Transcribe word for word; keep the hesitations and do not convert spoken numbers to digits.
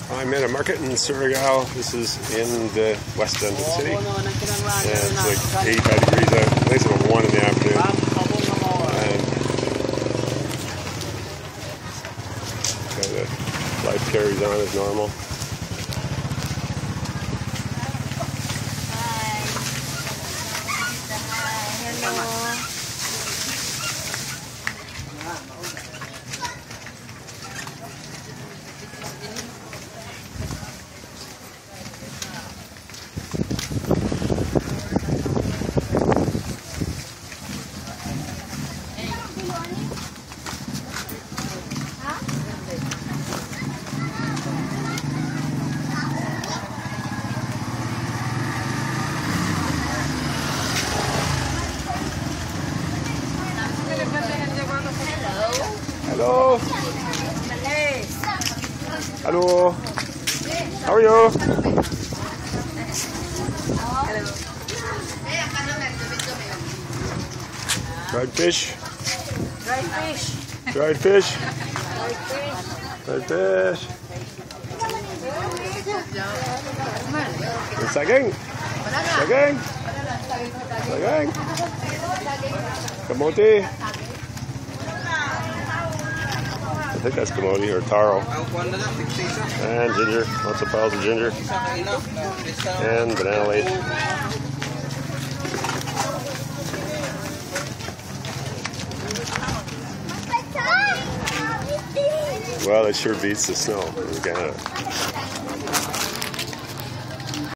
I'm at a market in Surigao. This is in the west end of the city. And it's like eighty-five degrees out. It's about one in the afternoon. And kind of life carries on as normal. Hello. Hello. How are you? Dried fish. Dried fish. Dried fish. Dried fish. Saging. Saging. Saging. Kamote. I think that's kamote or taro. And ginger. Lots of piles of ginger. And banana leaf. Well, it sure beats the snow in Canada.